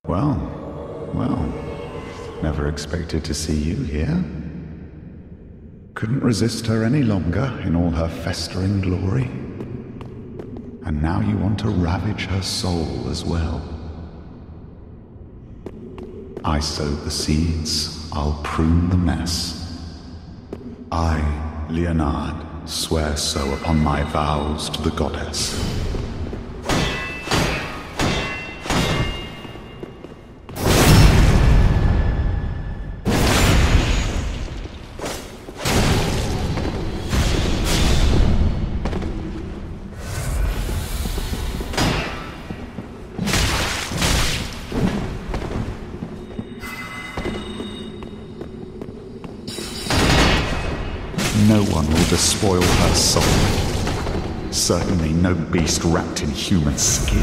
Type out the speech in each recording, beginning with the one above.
Well, never expected to see you here. Couldn't resist her any longer in all her festering glory. And now you want to ravage her soul as well. I sowed the seeds, I'll prune the mess. I, Leonard, swear so upon my vows to the goddess. No one will despoil her soul. Certainly no beast wrapped in human skin.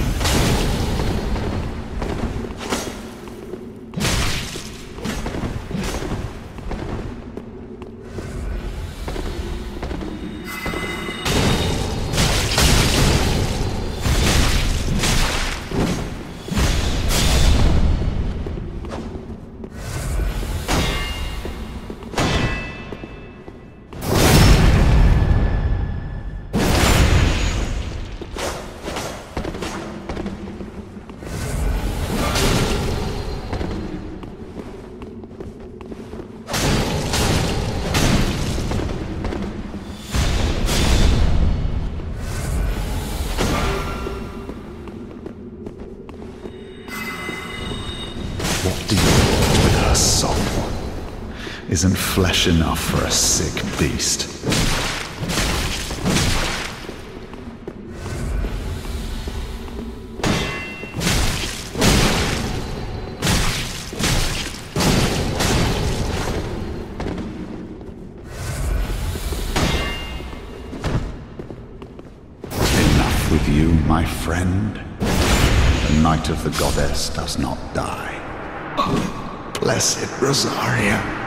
What do you want with her soul? Isn't flesh enough for a sick beast? Enough with you, my friend. The Knight of the Goddess does not die. Blessed Rosaria.